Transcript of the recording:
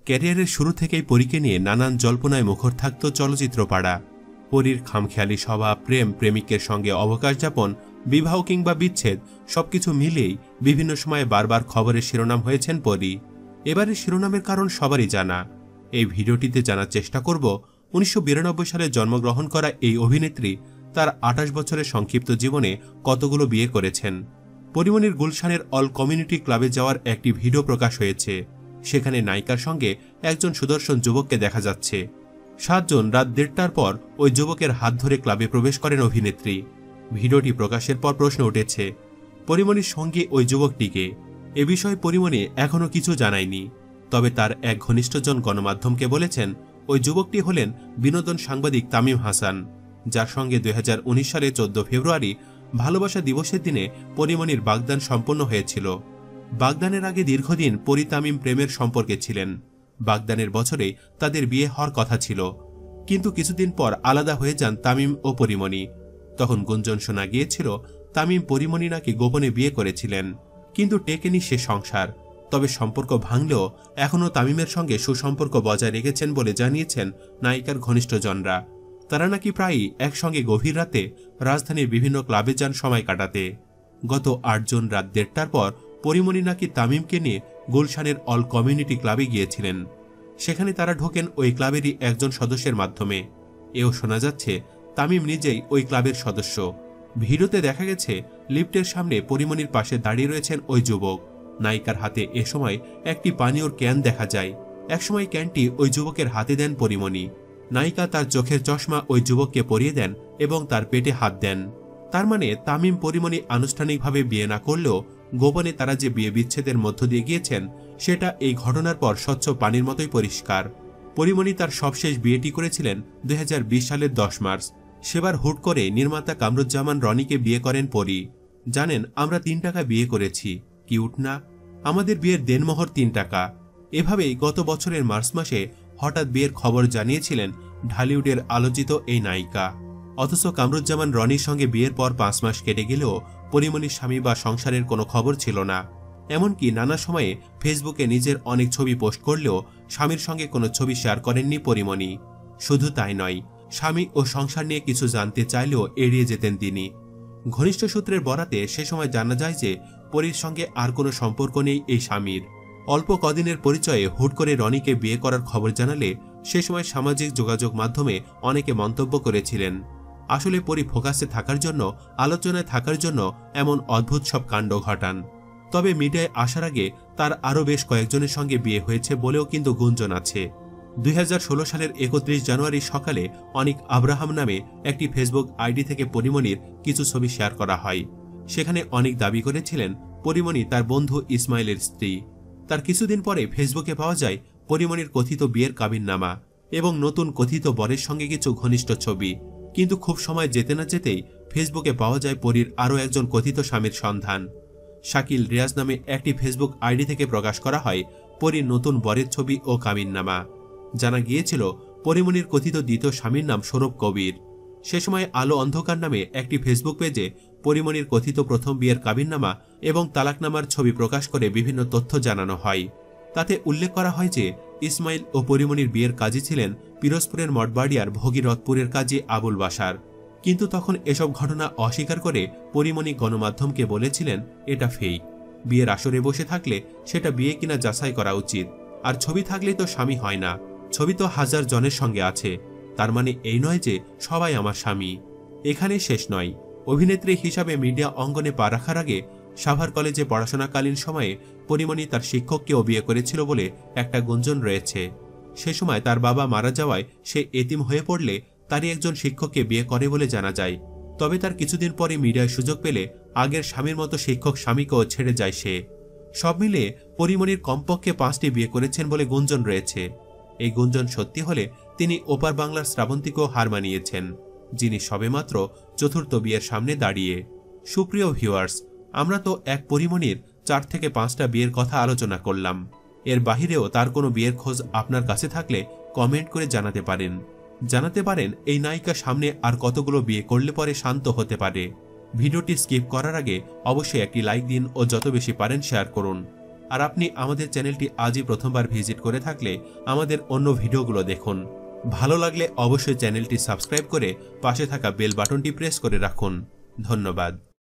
ক্যারিয়ারের শুরু থেকেই পরীকে নিয়ে নানান জল্পনায় মুখর থাকত চলচ্চিত্র পাড়া। পরীর খামখেয়ালি স্বভাব, প্রেম, প্রেমিকের সঙ্গে অবকাশ যাপন, বিবাহ কিংবা বিচ্ছেদ সবকিছু মিলেই বিভিন্ন সময়ে বারবার খবরের শিরোনাম হয়েছেন পরি। এবারের শিরোনামের কারণ সবারই জানা। এই ভিডিওটিতে জানার চেষ্টা করব 1992 সালে জন্মগ্রহণ করা এই অভিনেত্রী তার 28 বছরের সংক্ষিপ্ত জীবনে কতগুলো বিয়ে করেছেন। পরিমণির গুলশানের অল কমিউনিটি ক্লাবে যাওয়ার একটি ভিডিও প্রকাশ হয়েছে। সেখানে নায়িকার সঙ্গে একজন সুদর্শন যুবককে দেখা যাচ্ছে। 7 জন রাত 1:30টার পর ওই যুবকের হাত ধরে ক্লাবে প্রবেশ করেন অভিনেত্রী। ভিডিওটি প্রকাশের পর প্রশ্ন উঠেছে, পরিমণির সঙ্গে ওই যুবকটিকে। এ বিষয়ে পরিমণি এখনও কিছু জানায়নি। তবে তার এক ঘনিষ্ঠজন গণমাধ্যমকে বলেছেন, ওই যুবকটি হলেন বিনোদন সাংবাদিক তামিম হাসান, যার সঙ্গে 2019 সালে 14 ফেব্রুয়ারি ভালোবাসা দিবসের দিনে পরিমণির বাগদান সম্পন্ন হয়েছিল। বাগদানের আগে দীর্ঘদিন পরি তামিম প্রেমের সম্পর্কে ছিলেন। বাগদানের বছরে তাদের বিয়ে হওয়ার কথা ছিল, কিন্তু কিছুদিন পর আলাদা হয়ে যান তামিম ও পরিমণি। তখন গুঞ্জন শোনা গিয়েছিল তামিম পরিমণি নাকি গোপনে বিয়ে করেছিলেন, কিন্তু টেকেনি সে সংসার। তবে সম্পর্ক ভাঙলেও এখনও তামিমের সঙ্গে সুসম্পর্ক বজায় রেখেছেন বলে জানিয়েছেন নায়িকার ঘনিষ্ঠজনরা। তারা নাকি প্রায়ই একসঙ্গে গভীর রাতে রাজধানীর বিভিন্ন ক্লাবে যান সময় কাটাতে। গত 8 জন রাত 1:30টার পর পরিমণি নাকি তামিমকে নিয়ে গুলশানের অল কমিউনিটি ক্লাবে গিয়েছিলেন। সেখানে তারা ঢোকেন ওই ক্লাবেরই একজন সদস্যের মাধ্যমে। এও শোনা যাচ্ছে তামিম নিজেই ওই ক্লাবের সদস্য। ভিডিওতে দেখা গেছে লিফটের সামনে পরিমণির পাশে দাঁড়িয়ে রয়েছেন ওই যুবক। নায়িকার হাতে এ সময় একটি পানীয়র ক্যান দেখা যায়। একসময় ক্যানটি ওই যুবকের হাতে দেন পরিমণি। নায়িকা তার চোখের চশমা ওই যুবককে পরিয়ে দেন এবং তার পেটে হাত দেন। তার মানে তামিম পরিমণি আনুষ্ঠানিকভাবে বিয়ে না করলেও গোপনে তারা যে বিয়ে বিচ্ছেদের মধ্য দিয়ে গিয়েছেন সেটা এই ঘটনার পর স্বচ্ছ পানির মতোই পরিষ্কার। পরিমণি তার সবশেষ বিয়েটি করেছিলেন 2020 সালের 10 মার্চ। সেবার হুট করে নির্মাতা কামরুজ্জামান রনিকে বিয়ে করেন পরি। জানেন, আমরা 3 টাকা বিয়ে করেছি, কিউট না? আমাদের বিয়ের দেনমোহর 3 টাকা। এভাবেই গত বছরের মার্চ মাসে হঠাৎ বিয়ের খবর জানিয়েছিলেন ঢালিউডের আলোচিত এই নায়িকা। অথচ কামরুজ্জামান রনির সঙ্গে বিয়ের পর 5 মাস কেটে গেলেও পরিমণির স্বামী বা সংসারের কোনো খবর ছিল না। এমনকি নানা সময়ে ফেসবুকে নিজের অনেক ছবি পোস্ট করলেও স্বামীর সঙ্গে কোনো ছবি শেয়ার করেননি পরিমণি। শুধু তাই নয়, স্বামী ও সংসার নিয়ে কিছু জানতে চাইলেও এড়িয়ে যেতেন তিনি। ঘনিষ্ঠ সূত্রের বরাতে সে সময় জানা যায় যে পরির সঙ্গে আর কোনো সম্পর্ক নেই এই স্বামীর। অল্প কদিনের পরিচয়ে হুট করে রনিকে বিয়ে করার খবর জানালে সে সময় সামাজিক যোগাযোগ মাধ্যমে অনেকে মন্তব্য করেছিলেন, আসলে পরি ফোকাসে থাকার জন্য, আলোচনায় থাকার জন্য এমন অদ্ভুত সব কাণ্ড ঘটান। তবে মিডিয়ায় আসার আগে তার আরও বেশ কয়েকজনের সঙ্গে বিয়ে হয়েছে বলেও কিন্তু গুঞ্জন আছে। 2016 সালের 31 জানুয়ারি সকালে অনিক আব্রাহাম নামে একটি ফেসবুক আইডি থেকে পরিমণির কিছু ছবি শেয়ার করা হয়। সেখানে অনিক দাবি করেছিলেন পরিমণি তার বন্ধু ইসমাইলের স্ত্রী। তার কিছুদিন পরে ফেসবুকে পাওয়া যায় পরিমণির কথিত বিয়ের কাবিননামা এবং নতুন কথিত বরের সঙ্গে কিছু ঘনিষ্ঠ ছবি। কিন্তু খুব সময় যেতে না যেতেই ফেসবুকে পাওয়া যায় পরির আরও একজন কথিত স্বামীর সন্ধান। শাকিল রিয়াজ নামে একটি ফেসবুক আইডি থেকে প্রকাশ করা হয় পরির নতুন বরের ছবি ও কাবিননামা। জানা গিয়েছিল পরিমণির কথিত দ্বিতীয় স্বামীর নাম সৌরভ কবির। সে সময় আলো অন্ধকার নামে একটি ফেসবুক পেজে পরিমণির কথিত প্রথম বিয়ের কাবিননামা এবং তালাকনামার ছবি প্রকাশ করে বিভিন্ন তথ্য জানানো হয়। তাতে উল্লেখ করা হয় যে ইসমাইল ও পরিমণির বিয়ের কাজী ছিলেন পিরোজপুরের মঠবাড়িয়ার ভগীরথপুরের কাজী আবুল বাশার। কিন্তু তখন এসব ঘটনা অস্বীকার করে পরিমণি গণমাধ্যমকে বলেছিলেন এটা ফেক। বিয়ের আসরে বসে থাকলে সেটা বিয়ে কিনা যাচাই করা উচিত, আর ছবি থাকলে তো স্বামী হয় না, ছবি তো হাজার জনের সঙ্গে আছে, তার মানে এই নয় যে সবাই আমার স্বামী। এখানে শেষ নয়, অভিনেত্রী হিসাবে মিডিয়া অঙ্গনে পা রাখার আগে সাভার কলেজে পড়াশোনাকালীন সময়ে পরিমণি তার শিক্ষককেও বিয়ে করেছিল বলে একটা গুঞ্জন রয়েছে। সে সময় তার বাবা মারা যাওয়ায় সে এতিম হয়ে পড়লে তারই একজন শিক্ষককে বিয়ে করে বলে জানা যায়। তবে তার কিছুদিন পরে মিডিয়ায় সুযোগ পেলে আগের স্বামীর মতো শিক্ষক স্বামীকেও ছেড়ে যায় সে। সব মিলে পরিমণির কমপক্ষে 5টি বিয়ে করেছেন বলে গুঞ্জন রয়েছে। এই গুঞ্জন সত্যি হলে তিনি ওপার বাংলার শ্রাবন্তীকেও হার মানিয়েছেন, যিনি সবেমাত্র 4র্থ বিয়ের সামনে দাঁড়িয়ে। সুপ্রিয় ভিউয়ার্স, আমরা তো এক পরিমণির 4 থেকে 5টা বিয়ের কথা আলোচনা করলাম। এর বাহিরেও তার কোনো বিয়ের খোঁজ আপনার কাছে থাকলে কমেন্ট করে জানাতে পারেন এই নায়িকা সামনে আর কতগুলো বিয়ে করলে পরে শান্ত হতে পারে। ভিডিওটি স্কিপ করার আগে অবশ্যই একটি লাইক দিন ও যত বেশি পারেন শেয়ার করুন। আর আপনি আমাদের চ্যানেলটি আজই প্রথমবার ভিজিট করে থাকলে আমাদের অন্য ভিডিওগুলো দেখুন। ভালো লাগলে অবশ্যই চ্যানেলটি সাবস্ক্রাইব করে পাশে থাকা বেল বাটনটি প্রেস করে রাখুন। ধন্যবাদ।